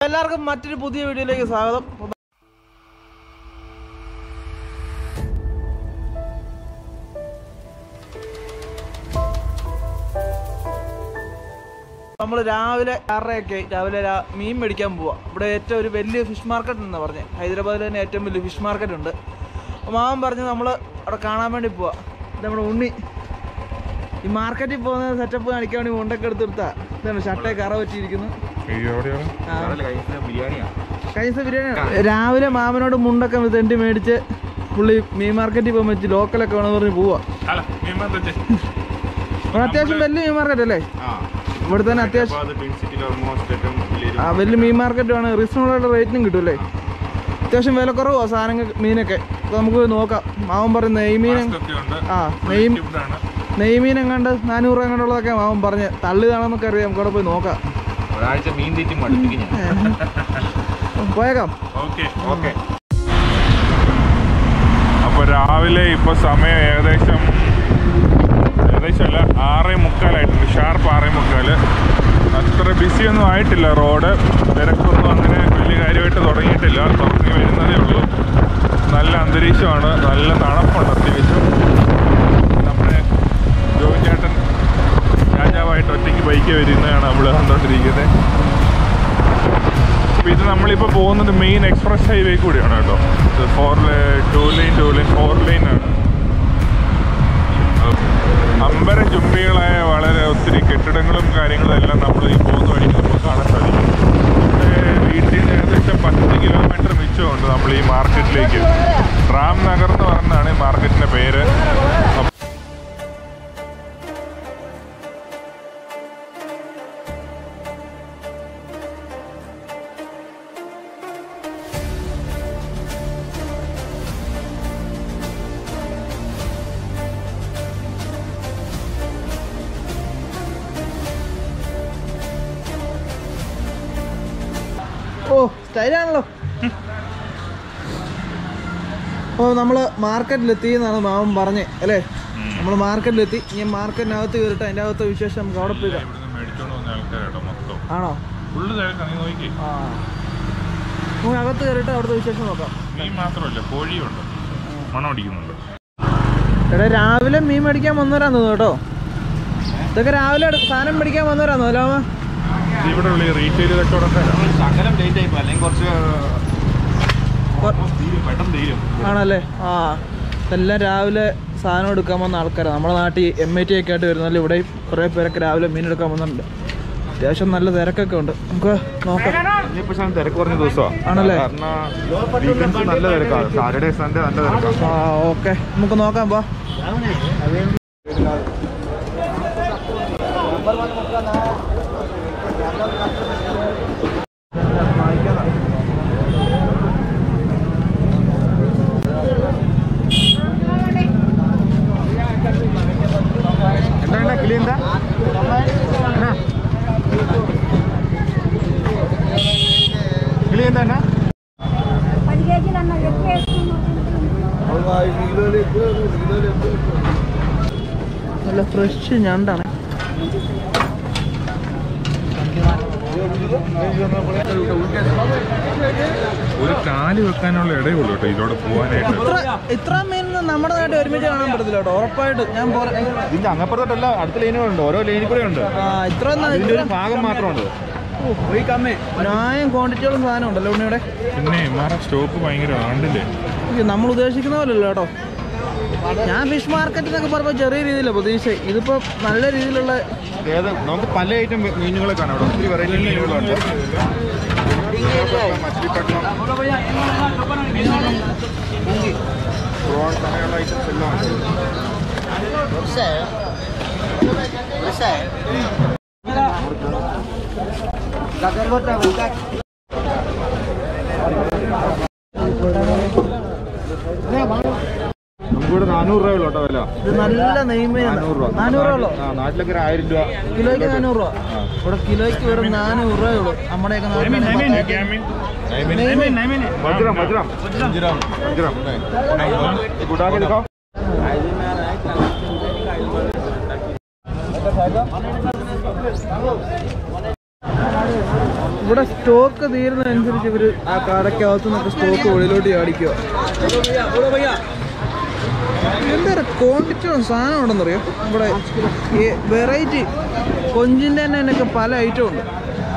എല്ലാവർക്കും മറ്റൊരു പുതിയ വീഡിയോയിലേക്ക് സ്വാഗതം. നമ്മൾ രാവിലെ 6:30 രാവിലെ മീൻ മേടിക്കാൻ പോവാം. ഇവിടെ ഏറ്റവും ഒരു വലിയ ഫിഷ് മാർക്കറ്റ് എന്നാണ് പറഞ്ഞത്. ഹൈദരാബാദിൽ തന്നെ ഏറ്റവും വലിയ ഫിഷ് മാർക്കറ്റ് ഉണ്ട്. മാമൻ പറഞ്ഞ് നമ്മൾ അവിടെ കാണാൻ വേണ്ടി പോവാം. നമ്മുടെ ഉണ്ണി ഈ മാർക്കറ്റിൽ പോകുന്ന സെറ്റപ്പ് കാണിക്കാൻ വേണ്ടി മുണ്ടൊക്കെ എടുത്തെടുത്താ. ഇതാണ് ഷർട്ടേ കറ പറ്റിയിരിക്കുന്നു. കൈസ ബിരിയാണിയാണ്. രാവിലെ മാമനോട് മുണ്ടൊക്കെ തെണ്ടി മേടിച്ച് പുള്ളി മീൻ മാർക്കറ്റിൽ പോകുമ്പോൾ വെച്ച് ലോക്കലൊക്കെ വേണമെന്ന് പറഞ്ഞ് പോവാ. അത്യാവശ്യം വലിയ മീൻ മാർക്കറ്റ് അല്ലേ? ഇവിടെ തന്നെ അത്യാവശ്യം വലിയ മീൻ മാർക്കറ്റാണ്. റീസണബിൾ റേറ്റിനും കിട്ടും അല്ലേ? അത്യാവശ്യം വില കുറവാണ് സാധനങ്ങൾ മീനൊക്കെ. അപ്പോൾ നമുക്ക് പോയി നോക്കാം. മാമൻ പറയും നെയ്മീൻ നെയ്മീൻ എങ്ങാണ്ട് 400 രൂപ എങ്ങാണ്ടുള്ളതൊക്കെ മാമൻ പറഞ്ഞ് തള്ളിതാണെന്നൊക്കെ അറിയാം. നമുക്ക് അവിടെ പോയി നോക്കാം. പോയേക്കാം. അപ്പോൾ രാവിലെ ഇപ്പോൾ സമയം ഏകദേശം അല്ല 6:45 ഷാർപ്പ് 6:45. അത്ര ബിസിയൊന്നും ആയിട്ടില്ല. റോഡ് തിരക്കൊന്നും അങ്ങനെ വലിയ കാര്യമായിട്ട് തുടങ്ങിയിട്ടില്ല. തുറങ്ങി വരുന്നതേ ഉള്ളൂ. നല്ല അന്തരീക്ഷമാണ്, നല്ല തണുപ്പുണ്ട് അത്യാവശ്യം. നമ്മുടെ ജോയിച്ചേട്ടൻ രാജാവായിട്ട് ഒറ്റയ്ക്ക് ബൈക്ക് വരുന്നതാണ് നമ്മൾ കണ്ടുകൊണ്ടിരിക്കുന്നത്. അപ്പോൾ ഇത് നമ്മളിപ്പോൾ പോകുന്നത് മെയിൻ എക്സ്പ്രസ് ഹൈവേ കൂടിയാണ് കേട്ടോ. ഇത് 2 ലൈൻ ആണ്. അമ്പര ചുംബികളായ വളരെ ഒത്തിരി കെട്ടിടങ്ങളും കാര്യങ്ങളും എല്ലാം നമ്മൾ ഈ പോകുന്ന വഴിക്ക് നമുക്ക് കാണാൻ സാധിക്കും. വീട്ടിൽ നിന്ന് ഏകദേശം 10 കിലോമീറ്റർ മിച്ചമുണ്ട് നമ്മൾ ഈ മാർക്കറ്റിലേക്ക്. റാം നഗർ എന്ന് പറഞ്ഞാണ് ഈ മാർക്കറ്റിൻ്റെ പേര്. ഓ സ്റ്റൈലാണല്ലോ. അപ്പോൾ നമ്മൾ മാർക്കറ്റിലെത്തി എന്നാണ് മാമൻ പറഞ്ഞേ അല്ലേ? നമ്മൾ മാർക്കറ്റിലെത്തി. ഞാൻ മാർക്കറ്റിനകത്ത് കയറിട്ട് അതിൻ്റെ അകത്തെ വിശേഷം നമുക്ക് അവിടെ പോയി ആണോ? ആ നമുക്ക് അകത്ത് കയറിയിട്ട് അവിടുത്തെ വിശേഷം നോക്കാം. എടാ രാവിലെ മീൻ മേടിക്കാൻ വന്നവരാന്ന് കേട്ടോ. ഇതൊക്കെ രാവിലെ സാധനം മേടിക്കാൻ വന്നവരാന്നോ അല്ലോ? ഇവിടെ റീറ്റെയിൽ ആണല്ലേ? ആ ഇതെല്ലാം രാവിലെ സാധനം എടുക്കാൻ വന്ന ആൾക്കാരാണ്. നമ്മുടെ നാട്ടിൽ MIT ഒക്കെ ആയിട്ട് വരുന്നല്ലോ. ഇവിടെ കുറേ പേരൊക്കെ രാവിലെ മീൻ എടുക്കാൻ വന്നിട്ടുണ്ട്. അത്യാവശ്യം നല്ല തിരക്കൊക്കെ ഉണ്ട്. നമുക്ക് നോക്കാം. തിരക്ക് കുറഞ്ഞ ദിവസമാണ് ആണല്ലേ? നല്ല തിരക്കാണ്. സാറ്റർഡേ സൺഡേ നല്ല തിരക്കാണ്. ആ ഓക്കെ നമുക്ക് നോക്കാം. പോ നല്ല ഫ്രഷ് ഞണ്ടാണ്. ഒരു കാല് വെക്കാനുള്ള ഇടയുള്ളൂ കേട്ടോ ഇതിലൂടെ പോകാനായിട്ട്. ഇത്ര മീൻ നമ്മുടെ നാട്ടിൽ ഒരുമിച്ച് കാണാൻ പറ്റത്തില്ല കേട്ടോ. ഉറപ്പായിട്ട് ഞാൻ ഇതിന്റെ അങ്ങപ്പുറത്തോട്ടല്ല അടുത്ത ലൈനുകളുണ്ട്. ഓരോ ലൈനിൽ കൂടെ ഉണ്ട്. ഇത്ര ഭാഗം മാത്രമുണ്ട്. ന്യായം ക്വാണ്ടിറ്റികളും സാധനം ഉണ്ടല്ലോ ഉണ്ണിയുടെ. പിന്നെ സ്റ്റോക്ക് ഭയങ്കര ആണ്ടില്ലേ? നമ്മൾ ഉദ്ദേശിക്കുന്ന പോലല്ലോ കേട്ടോ. ഞാൻ ഫിഷ് മാർക്കറ്റ് എന്നൊക്കെ പറയുമ്പോൾ ചെറിയ രീതിയിലാണ് പ്രതീക്ഷ. ഇതിപ്പോ നല്ല രീതിയിലുള്ള നമുക്ക് പല ഐറ്റം മീനുകളെ കാണാം. ഇവിടെ ഒത്തിരി വെറൈറ്റി മീനുകളുണ്ട്. അങ്ങനെയുള്ള ഐറ്റംസ് എല്ലാം നമുക്കിവിടെ 400 രൂപയുള്ളൂ കേട്ടോ വില. നല്ല നെയ്മീൻ 400 രൂപ. നാട്ടിലൊക്കെ 1000 രൂപ കിലോയ്ക്ക്. 400 രൂപ. ഇവിടെ കിലോയ്ക്ക് വെറും 400 രൂപയുള്ളൂ. നമ്മുടെയൊക്കെ ഇവിടെ സ്റ്റോക്ക് തീരുന്നതനുസരിച്ച് ഇവർ ആ കടയ്ക്കകത്തു നിന്നൊക്കെ സ്റ്റോക്ക് വെളിയിലോട്ട് ചാടിക്കുക. എന്താ ക്വാണ്ടിറ്റി സാധനം ഉണ്ടെന്നറിയോ ഇവിടെ? ഈ വെറൈറ്റി കൊഞ്ചിൻ്റെ തന്നെ പല ഐറ്റം ഉണ്ട്.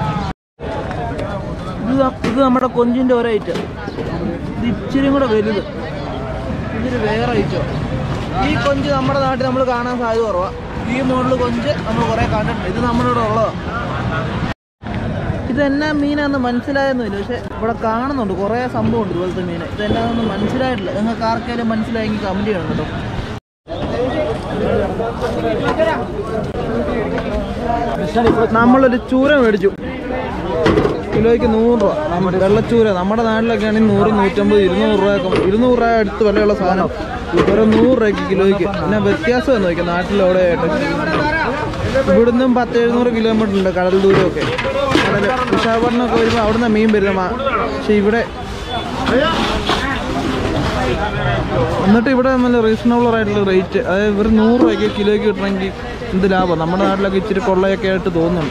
ഇത് നമ്മുടെ കൊഞ്ചിൻ്റെ ഒരു ഐറ്റം. ഇത് ഇച്ചിരി കൂടെ വലുത്. ഇതൊരു വേറെ ഐറ്റം. ഈ കൊഞ്ച് നമ്മുടെ നാട്ടിൽ നമ്മൾ കാണാൻ സാധ്യത കുറവാണ്. ഈ മോഡൽ കൊഞ്ച് നമ്മൾ കുറേ കണ്ടിട്ടുണ്ട്. ഇത് നമ്മുടെ ഇവിടെ ഉള്ളതാണ്. ഇതെന്നാ മീനാന്ന് മനസ്സിലായെന്നില്ല, പക്ഷെ ഇവിടെ കാണുന്നുണ്ട് കുറേ സംഭവമുണ്ട് ഇതുപോലത്തെ മീൻ. ഇതെന്നാന്ന് മനസ്സിലായിട്ടില്ല. നിങ്ങൾക്ക് ആർക്കെങ്കിലും മനസ്സിലായെങ്കിൽ കമൻറ്റ് ചെയ്യണം കേട്ടോ. നമ്മളൊരു ചൂര മേടിച്ചു, കിലോയ്ക്ക് 100 രൂപ. വെള്ളച്ചൂര നമ്മുടെ നാട്ടിലൊക്കെ ആണെങ്കിൽ 100, 150, 200 രൂപ അടുത്ത് വിലയുള്ള സാധനം ഒരു 100 രൂപയ്ക്ക് കിലോയ്ക്ക്. പിന്നെ വ്യത്യാസം എന്ന് നോക്കിയാൽ നാട്ടിലവിടെ ആയിട്ട് ഇവിടുന്നും 10-700 കിലോമീറ്റർ ഉണ്ട് കടൽ ദൂരമൊക്കെ. കടൽ വിശാഖപട്ടണമൊക്കെ വരുമ്പോൾ അവിടുന്ന് മീൻ വരുന്ന. പക്ഷെ ഇവിടെ എന്നിട്ട് ഇവിടെ നല്ല റീസണബിൾ ആയിട്ടുള്ള റേറ്റ്. അതായത് ഇവർ 100 രൂപയ്ക്ക് കിലോയ്ക്ക് കിട്ടണമെങ്കിൽ എന്ത് ലാഭം. നമ്മുടെ നാട്ടിലൊക്കെ ഇച്ചിരി കൊള്ളയൊക്കെ ആയിട്ട് തോന്നുന്നുണ്ട്.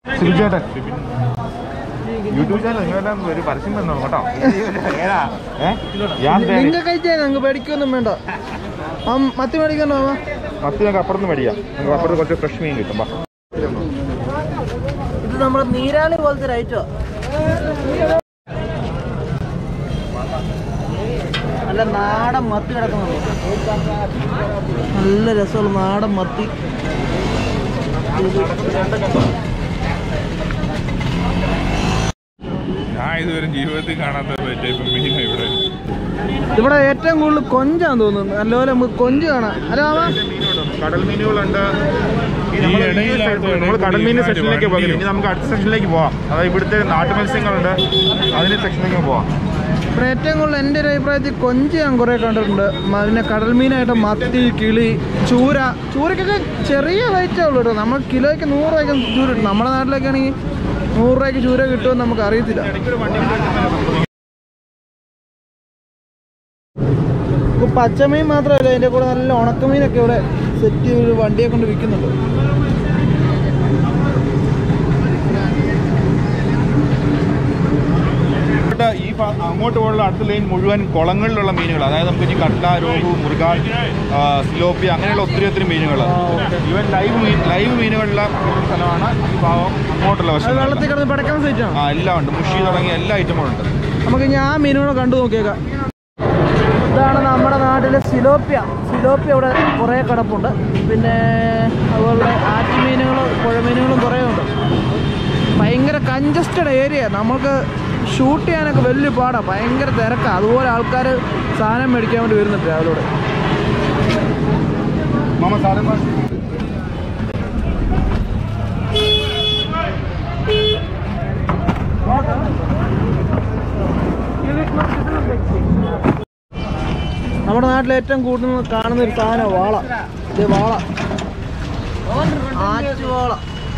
യൂട്യൂബ് ചാനൽ നിങ്ങളെല്ലാം ഒരു പരസ്യം വന്നോ കേട്ടോ. നിങ്ങൾ കഴിച്ചാൽ ഞങ്ങൾക്ക് പേടിക്കൊന്നും വേണ്ട. മത്തി മേടിക്കണോ? മത്തി ഞങ്ങൾക്ക് അപ്പുറത്ത് മേടിക്കാം. നിങ്ങൾക്ക് അപ്പുറത്ത് കുറച്ച് ഫ്രഷ് മീൻ കിട്ടും. ഇത് നമ്മുടെ നീരാളി പോലത്തെ ഒരു ഐറ്റം. നല്ല നാടൻ മത്തി കിടക്കുന്നുണ്ട്. നല്ല രസമുള്ള നാടൻ മത്തി. ഞാൻ ഇതുവരെ ജീവിതത്തിൽ കാണാത്ത മീനാണ് ഇവിടെ. ഇവിടെ ഏറ്റവും കൂടുതൽ കൊഞ്ചാന്ന് തോന്നുന്നു. നല്ലപോലെ നമുക്ക് കൊഞ്ച് കാണാം. കടൽ മീനുകളുണ്ട്. നമ്മൾ കടൽ മീൻ സെക്ഷനിലേക്ക് പോകും. ഇനി നമുക്ക് അടുത്ത സെക്ഷനിലേക്ക് പോവാം. അതായത് ഇവിടുത്തെ നാട്ടു മത്സ്യങ്ങളുണ്ട്, അതിന് സെക്ഷനിലേക്ക് പോവാം. ഇവിടെ ഏറ്റവും കൂടുതൽ എൻ്റെ ഒരു അഭിപ്രായത്തിൽ കൊഞ്ച് ഞാൻ കുറേ കണ്ടിട്ടുണ്ട്. പിന്നെ കടൽ മീനായിട്ട് മത്തി, കിളി, ചൂരക്കൊക്കെ ചെറിയ റേറ്റേ ഉള്ളൂ കേട്ടോ. നമ്മൾ കിലോയ്ക്ക് 100 രൂപയ്ക്ക് ചൂര കിട്ടും. നമ്മുടെ നാട്ടിലൊക്കെ ആണെങ്കിൽ 100 രൂപയ്ക്ക് ചൂര കിട്ടുമെന്ന് നമുക്ക് അറിയത്തില്ല. പച്ചമീൻ മാത്രമല്ല, അതിൻ്റെ കൂടെ നല്ല ഉണക്കമീനൊക്കെ ഇവിടെ സെറ്റ് ചെയ്ത് വണ്ടിയെ കൊണ്ട് വിൽക്കുന്നുണ്ട്. ഈ അങ്ങോട്ട് പോകുന്ന അടുത്ത ലൈൻ മുഴുവൻ കുളങ്ങളിലുള്ള മീനുകൾ. അതായത് നമുക്ക് ഇനി കട്ട, രോഹു, മുറുകാൻ, സിലോപ്പി അങ്ങനെയുള്ള ഒത്തിരി മീനുകൾ. ഈവൻ ലൈവ് മീനുകളുള്ള സ്ഥലമാണ് ഈ ഭാഗം. അങ്ങോട്ടുള്ള വശം വെള്ളത്തിൽ കിടന്ന് പടക്കാൻ സൈറ്റാണ്. എല്ലാം ഉണ്ട്. മുഷി തുടങ്ങിയ എല്ലാ ഐറ്റങ്ങളും ഉണ്ട്. നമുക്ക് ഞാൻ മീനുകളെ കണ്ടു നോക്കിയേക്കാം. ഇതാണ് നമ്മുടെ നാട്ടിലെ സിലോപ്പിയ. ഇവിടെ കുറേ കിടപ്പുണ്ട്. പിന്നെ അതുപോലെ ആറ്റുമീനുകൾ, പുഴമീനുകളും കുറേ ഉണ്ട്. ഭയങ്കര കൺജസ്റ്റഡ് ഏരിയ. നമുക്ക് ഷൂട്ട് ചെയ്യാനൊക്കെ വലിയ പാടാണ്. ഭയങ്കര തിരക്കാണ്. അതുപോലെ ആൾക്കാർ സാധനം മേടിക്കാൻ വേണ്ടി വരുന്നുണ്ട് രാവിലെ. നമ്മുടെ നാട്ടിൽ ഏറ്റവും കൂടുതൽ കാണുന്ന ഒരു സാധനമാണ് വാള. ഇത് വാള, ആറ്റുവാള.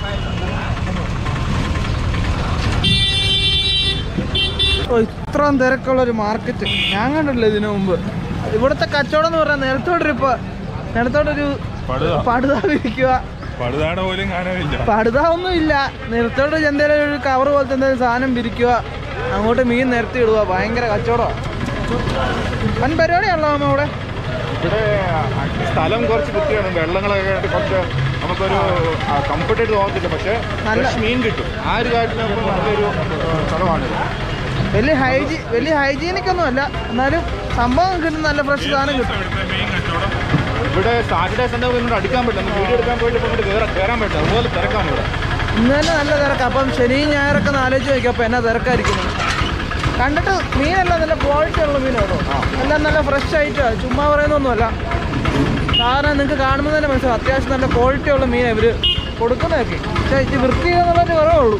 ഇത്രയും തിരക്കുള്ളൊരു മാർക്കറ്റ് ഞാൻ കണ്ടിട്ടില്ല ഇതിനു മുമ്പ്. ഇവിടുത്തെ കച്ചവടം എന്ന് പറഞ്ഞാൽ നിലത്തോട്ടൊരു പടുത വിരിക്കുക. പടുതാവൊന്നും ഇല്ല. നിലത്തോട്ട് എന്തെങ്കിലും ഒരു കവർ പോലത്തെ എന്തെങ്കിലും സാധനം വിരിക്കുക, അങ്ങോട്ട് മീൻ നിരത്തി ഇടുക. ഭയങ്കര കച്ചവടമാണ്. വൻ പരിപാടിയാണല്ലോ അമ്മ ഇവിടെ. സ്ഥലം കുറച്ച് വൃത്തിയാണ്. വെള്ളങ്ങളൊക്കെ കുറച്ച് നമുക്കൊരു കംഫർട്ടായിട്ട് തോന്നത്തില്ല. പക്ഷെ നല്ല മീൻ കിട്ടും. ആ ഒരു കാര്യത്തിൽ നല്ലൊരു സ്ഥലമാണിത്. വലിയ ഹൈജീനിക് ഒന്നും അല്ല, എന്നാലും സംഭവം കിട്ടും. നല്ല ഫ്രഷ് സാധനം കിട്ടും. ഇവിടെ സാറ്റർഡേ സൺഡേ കൊണ്ട് അടിക്കാൻ പറ്റില്ല. വീഡിയോ എടുക്കാൻ പോയിട്ട് ഇങ്ങോട്ട് കയറാൻ പറ്റില്ല. അതുപോലെ തിരക്കാണ് ഇവിടെ. ഇന്ന് തന്നെ നല്ല തിരക്കാണ്. അപ്പം ശനിയും ഞായറൊക്കെ ഒന്ന് ആലോചിച്ച് നോക്കിയാൽ അപ്പം എന്നാ തിരക്കായിരിക്കുന്നത്. കണ്ടിട്ട് മീനെല്ലാം നല്ല ക്വാളിറ്റി ഉള്ള മീനാണോ. എല്ലാം നല്ല ഫ്രഷ് ആയിട്ടാണ്. ചുമ്മാ പറയുന്നൊന്നുമല്ല. സാധനം നിങ്ങൾക്ക് കാണുമ്പോൾ തന്നെ മനസ്സിലാവും. അത്യാവശ്യം നല്ല ക്വാളിറ്റി ഉള്ള മീനാണ് ഇവർ കൊടുക്കുന്നതൊക്കെ. പക്ഷേ ഇത് വൃത്തി എന്നുള്ളൊരു കുറവുള്ളൂ.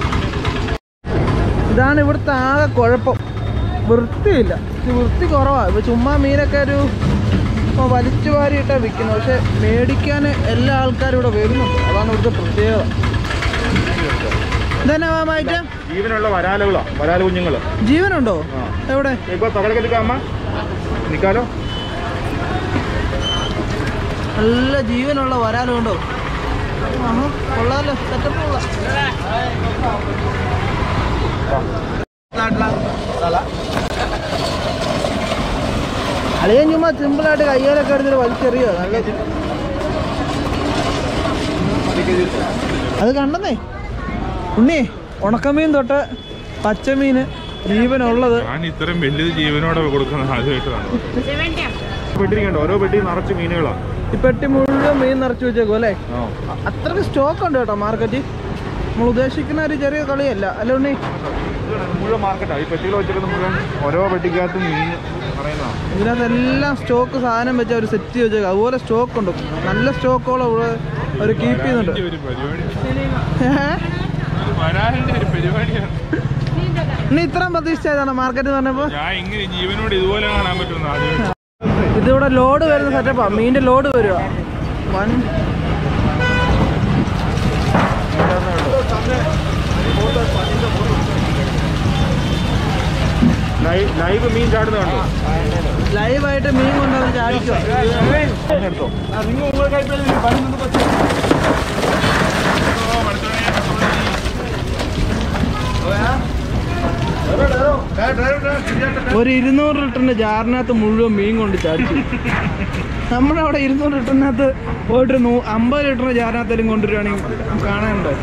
ഇതാണ് ഇവിടുത്തെ ആകെ കുഴപ്പം. വൃത്തിയില്ല. വൃത്തി കുറവാണ്. ഇപ്പോൾ ചുമ്മാ മീനൊക്കെ ഒരു വലിച്ചു വാരിയിട്ടാണ് വിൽക്കുന്നത്. പക്ഷെ മേടിക്കാൻ എല്ലാ ആൾക്കാരും ഇവിടെ വരുന്നുണ്ട്. അതാണ് ഇവിടുത്തെ പ്രത്യേകത. ജീവനുള്ള വരാലുകളാ. വരാല കുഞ്ഞുങ്ങൾ ജീവനുണ്ടോ? എവിടെ? ഇപ്പൊ പകലക്കെടുക്കാമ്മ നിക്കാലോ. നല്ല ജീവനുള്ള വരാലുണ്ടോ? കൊള്ളാലോ. സെറ്റപ്പ്. അളിയൻ ചുമ്മാ സിമ്പിളായിട്ട് കയ്യാലൊക്കെ എടുത്തിട്ട് വലിച്ചെറിയോ നല്ല അത് കണ്ടെന്നേ ഉണ്ണി ഉണക്കമീൻ തൊട്ട് പച്ചമീൻ ജീവനുള്ളത് ഞാൻ ഇത്രയും വലിയ ജീവനോടെ കൊടുക്കുന്നത് ആദ്യമായിട്ടാണ്. ഓരോ പെട്ടി നിറച്ച് മീനുകളാണ്. ഈ പെട്ടി മുഴുവൻ മീൻ നിറച്ച് വെച്ചേക്കും അല്ലേ? അത്രയ്ക്ക് സ്റ്റോക്ക് ഉണ്ട് കേട്ടോ മാർക്കറ്റിൽ. നമ്മൾ ഉദ്ദേശിക്കുന്ന ഒരു ചെറിയ കളിയല്ല അല്ലേ ഉണ്ണി? മുഴുവൻ മാർക്കറ്റാണ്. ഈ പെട്ടികൾ വെച്ചിട്ട് മുഴുവൻ ഓരോ പെട്ടിക്കകത്ത് മീൻ പറയുന്നതാണ്. ഇതിനകത്തെല്ലാം സ്റ്റോക്ക് സാധനം വെച്ചാൽ അവർ സെറ്റ് വെച്ചേക്കും. അതുപോലെ സ്റ്റോക്ക് ഉണ്ട്, നല്ല സ്റ്റോക്കോളം ഇവിടെ അവർ കീപ്പ് ചെയ്യുന്നുണ്ട്. ഇനി ഇത്രയും പ്രതീക്ഷിച്ചതാണ് മാർക്കറ്റ് എന്ന് പറഞ്ഞപ്പോ. ഇതിവിടെ ലോഡ് വരുന്ന സെറ്റപ്പാ, മീനിന്റെ ലോഡ് വരുക. ലൈവ് മീൻ ചാടുന്നുണ്ടോ? ലൈവായിട്ട് മീൻ കൊണ്ടുവന്ന് ചാടിക്കുക. ഒരു 200 ലിറ്ററിന്റെ ജാറിനകത്ത് മുഴുവൻ മീൻ കൊണ്ട് ചാടിച്ചു. നമ്മുടെ അവിടെ 200 ലിറ്ററിനകത്ത് പോയിട്ട് 50 ലിറ്ററിന്റെ ജാറിനകത്തേലും കൊണ്ടുവരികയാണെങ്കിൽ കാണാനുണ്ട്.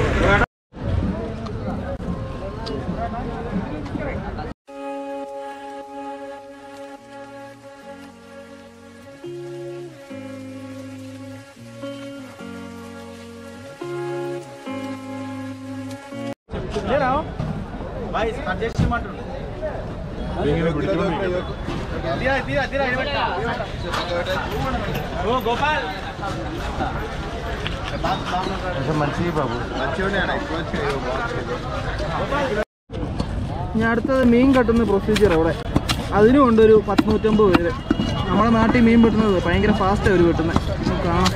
ഞാൻ അടുത്തത് മീൻ കെട്ടുന്ന പ്രൊസീജിയർ അവിടെ അതിനും ഉണ്ട് ഒരു 100-150 പേര്. നമ്മുടെ നാട്ടിൽ മീൻ വെട്ടുന്നത് ഭയങ്കര ഫാസ്റ്റാണ് അവർ വെട്ടുന്നത്. കാണാം.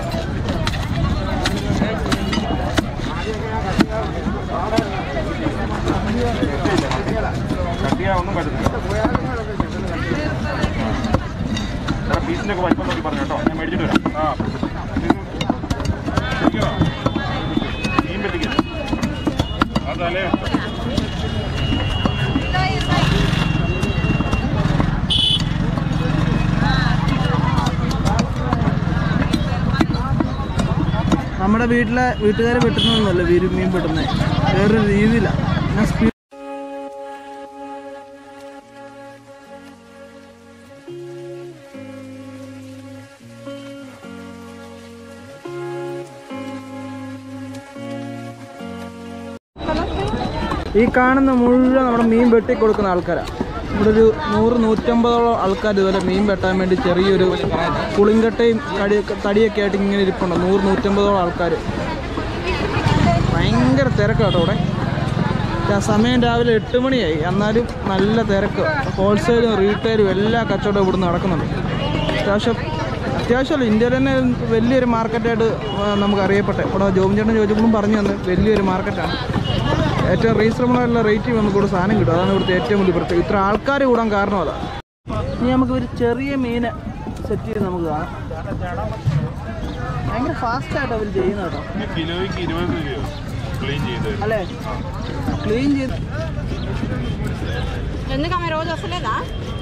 ഒന്നും പറ്റത്തില്ല. പീസിന്റെ ഒക്കെ വലിപ്പം നോക്കി പറഞ്ഞു കേട്ടോ. ഞാൻ മേടിച്ചിട്ട് വരാം. മീൻ പറ്റിക്കില്ല അതല്ലേ. നമ്മുടെ വീട്ടുകാർ വെട്ടുന്നതൊന്നുമല്ല മീൻ വെട്ടുന്നത്, വേറൊരു രീതിയിലാണ്. ഈ കാണുന്ന മുഴുവൻ നമ്മുടെ മീൻ വെട്ടി കൊടുക്കുന്ന ആൾക്കാരാണ്. ഇവിടെ ഒരു 100-150 ആൾക്കാർ ഇതുപോലെ മീൻ വെട്ടാൻ വേണ്ടി ചെറിയൊരു പുളിങ്കട്ടയും തടിയൊക്കെ ആയിട്ട് ഇങ്ങനെ ഇരിപ്പുണ്ട്. 100-150 ആൾക്കാർ. ഭയങ്കര തിരക്കാട്ടോ ഇവിടെ. സമയം രാവിലെ 8 മണിയായി, എന്നാലും നല്ല തിരക്ക്. ഹോൾസെയിലും റീറ്റെയിലും എല്ലാ കച്ചവടവും ഇവിടുന്ന് നടക്കുന്നുണ്ട്. അത്യാവശ്യമല്ല, ഇന്ത്യയിൽ തന്നെ വലിയൊരു മാർക്കറ്റായിട്ട് നമുക്ക് അറിയപ്പെട്ടെ. ഇവിടെ ജോബിൻ ചേട്ടൻ ചോദിച്ചപ്പോഴും പറഞ്ഞു തന്നെ വലിയൊരു മാർക്കറ്റാണ്. ഏറ്റവും റീസണബിൾ ആയിട്ടുള്ള റേറ്റിൽ നമുക്കിവിടെ സാധനം കിട്ടും. അതാണ് ഇവിടുത്തെ ഏറ്റവും വലിയ പ്രത്യേകത. ഇത്ര ആൾക്കാർ കൂടാൻ കാരണം അതാണ്. ഇനി നമുക്ക് ഒരു ചെറിയ മീനെ സെറ്റ് ചെയ്ത് നമുക്ക് കാണാം. ഭയങ്കര ഫാസ്റ്റായിട്ട് അവർ ചെയ്യുന്നത് കേട്ടോ. കിലോയ്ക്ക് 20 രൂപയോ అలే క్లీన్ చేసి ఎందుకు ఆమె రోజు వస్తలేదా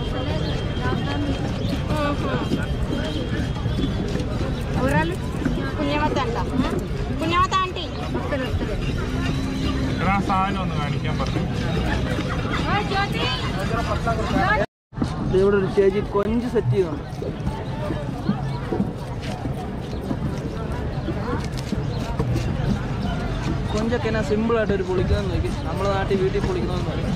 ఊరాలు పుణ్యవత అంట పుణ్యవత ఆంటీ സാധനം ഒന്ന് കാണിക്കാൻ പറഞ്ഞു. ഇവിടെ ഒരു ചേച്ചി കൊഞ്ച് സെറ്റ് ചെയ്യുന്നുണ്ട്. കൊഞ്ചൊക്കെ എന്നാ സിമ്പിളായിട്ട് ഒരു പൊളിക്കുന്നതെന്ന് നോക്കി. നമ്മുടെ നാട്ടിൽ വീട്ടിൽ പൊളിക്കുന്നതെന്ന് പറയും.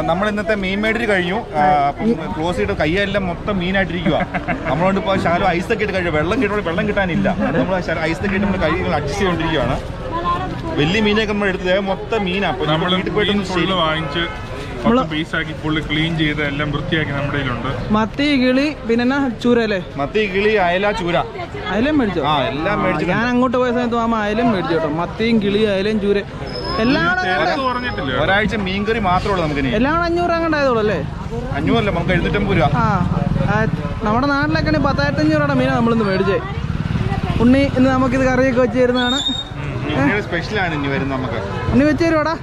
നമ്മൾ ഇന്നത്തെ മീൻ മേടിച്ച് കഴിഞ്ഞു. അപ്പം ക്ലോസ് ചെയ്തിട്ട് കയ്യെല്ലാം മൊത്തം മീനായിട്ടിരിക്കുക. നമ്മളോട് ഇപ്പോൾ ശാലം ഐസൊക്കെ ഇട്ട് കഴിയും. വെള്ളം കിട്ടാനില്ല. നമ്മൾ ഐസൊക്കെ ഇട്ട് നമ്മൾ കൈകൾ അഡ്ജസ്റ്റ് ചെയ്തുകൊണ്ടിരിക്കുകയാണ്. വലിയ മീനൊക്കെ നമ്മൾ എടുത്തത് മൊത്തം മീനാണ്. അപ്പോൾ നമ്മൾ വീട്ടിൽ പോയിട്ട് വാങ്ങിച്ച് പീസാക്കി ഫുള്ള് ക്ലീൻ ചെയ്ത് എല്ലാം വൃത്തിയാക്കി നമ്മുടെ കയ്യിലുണ്ട്. മത്തി, കിളി, പിന്നെ ചൂര അല്ലേ? മത്തി, കിളി, അയല, ചൂര അയലം മേടിച്ചോ? എല്ലാം മേടിച്ചു. ഞാൻ അങ്ങോട്ട് പോയ സമയത്ത് മാമ അയലം മേടിച്ചു കേട്ടോ. മത്തിയും, കിളി, അയലയും, ചൂര എല്ലാം പറഞ്ഞിട്ടില്ല. ഒരാഴ്ച മീൻകറി മാത്രമേ ഉള്ളൂ നമുക്ക്. എല്ലാം 500 അങ്ങോട്ട് ആയതുള്ളൂ അല്ലേ? 500 അല്ല, നമുക്ക് 750 രൂപ. നമ്മുടെ നാട്ടിലൊക്കെ 10,500 രൂപയുടെ മീനാണ് നമ്മളിന്ന് മേടിച്ചേ. ഉണ്ണി ഇന്ന് നമുക്കിത് കറിയൊക്കെ വെച്ച് തരുന്നതാണ്. സ്പെഷ്യലാണ് ഇനി വരുന്നത്. നമുക്ക് ഉണ്ണി വെച്ച് തരുവാടാ.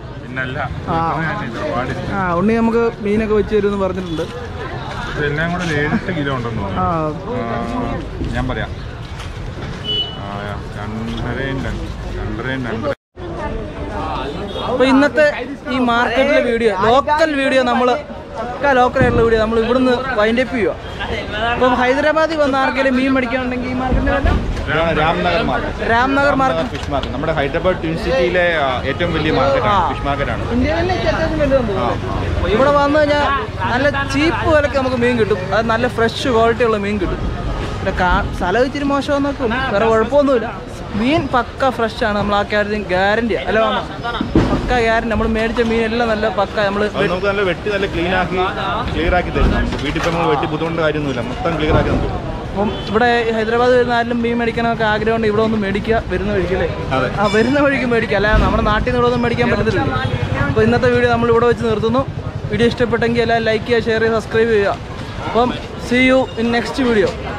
ഉണ്ണി നമുക്ക് മീനൊക്കെ വെച്ച് തരുമെന്ന് പറഞ്ഞിട്ടുണ്ട്. ഇതെല്ലാം കൂടെ 7-8 കിലോ ഉണ്ടെന്ന് ഞാൻ പറയാം. 2.5 അപ്പോൾ ഇന്നത്തെ ഈ മാർക്കറ്റിലെ വീഡിയോ, ലോക്കൽ വീഡിയോ, ലോക്കലായിട്ടുള്ള വീഡിയോ നമ്മൾ ഇവിടുന്ന് വൈൻഡപ്പ് ചെയ്യുക. അപ്പം ഹൈദരാബാദിൽ വന്ന ആർക്കെങ്കിലും മീൻ മേടിക്കാനുണ്ടെങ്കിൽ ഈ മാർക്കറ്റിൻ്റെ വല്ല രാംനഗർ മാർക്കറ്റ് ഫിഷ് മാർക്കറ്റ് നമ്മുടെ ഹൈദരാബാദ് ട്വിൻ സിറ്റിയിലെ ഏറ്റവും വലിയ മാർക്കറ്റാണ്. ഫിഷ് മാർക്കറ്റാണ്. ഇന്ത്യയിലെ അത്യാവശ്യം വലുതെന്ന് തോന്നുന്നു. ഇവിടെ വന്നു കഴിഞ്ഞാൽ നല്ല ചീപ്പ് വിലയ്ക്ക് നമുക്ക് മീൻ കിട്ടും. അത് നല്ല ഫ്രഷ് ക്വാളിറ്റി ഉള്ള മീൻ കിട്ടും. പിന്നെ സ്ഥലം ഇച്ചിരി മോശമെന്നൊക്കെ വേറെ കുഴപ്പമൊന്നുമില്ല. മീൻ പക്ക ഫ്രഷാണ്. നമ്മൾ ആ കാര്യത്തിൽ ഗ്യാരണ്ടിയാണ്. അല്ല പക്ക ഗ്യാരണ്ടി. നമ്മൾ മേടിച്ച മീൻ എല്ലാം നല്ല പക്ക. നമ്മൾ നമുക്ക് നല്ല വെട്ടി നല്ല ക്ലിയർ ആക്കി തരും. വീട്ടിൽ ഇപ്പോൾ നമ്മൾ വെട്ടി ബുദ്ധിമുട്ട് കാര്യമൊന്നുമില്ല. മൊത്തം ക്ലിയർ ആക്കി തരും. അപ്പം ഇവിടെ ഹൈദരാബാദ് വരുന്ന ആരും മീൻ മേടിക്കാനൊക്കെ ആഗ്രഹമുണ്ട്. ഇവിടെ ഒന്ന് മേടിക്കുക, വരുന്ന വഴിക്കല്ലേ? വരുന്ന വഴിക്ക് മേടിക്കുക. അല്ല നമ്മുടെ നാട്ടിൽ നിന്ന് ഇവിടെ ഒന്നും മേടിക്കാൻ പറ്റത്തില്ല. അപ്പോൾ ഇന്നത്തെ വീഡിയോ നമ്മൾ ഇവിടെ വെച്ച് നിർത്തുന്നു. വീഡിയോ ഇഷ്ടപ്പെട്ടെങ്കിൽ എല്ലാം ലൈക്ക് ചെയ്യുക, ഷെയർ ചെയ്യുക, സബ്സ്ക്രൈബ് ചെയ്യുക. അപ്പം see you in next video.